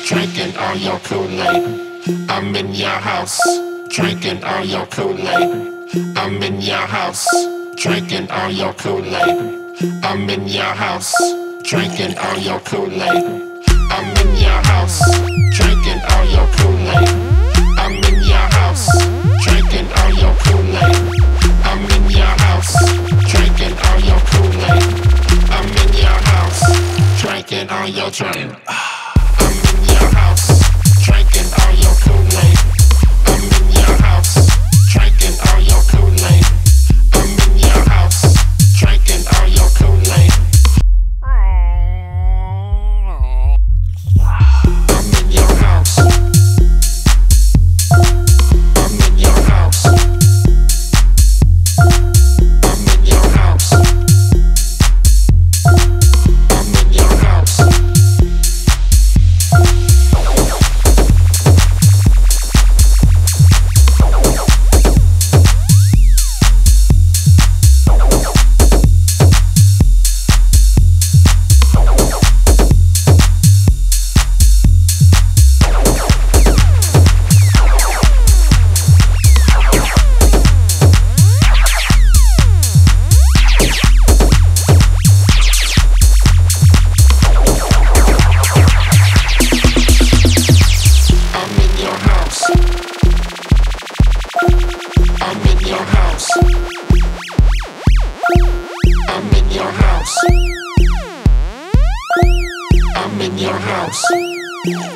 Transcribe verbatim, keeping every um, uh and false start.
drinking all your Kool-Aid. I'm in your house, drinking all your Kool-Aid. I'm in your house, drinking all your Kool-Aid. I'm in your house, drinking all your Kool-Aid. I'm in your house, drinking all your Kool-Aid. I'm in your house, drinking all your Kool-Aid. I'm in your house, drinking all your Kool-Aid. I'm in your house, drinking all your drink. I'm in your house, drinking all your Kool-Aid. I'm in your house, drinking all your Kool-Aid. I'm in your house, drinking all your Kool-Aid. I'm in your house. I'm in your house. I'm in your house. I'm in your house. I'm in your house. I'm in your house. I'm in your house.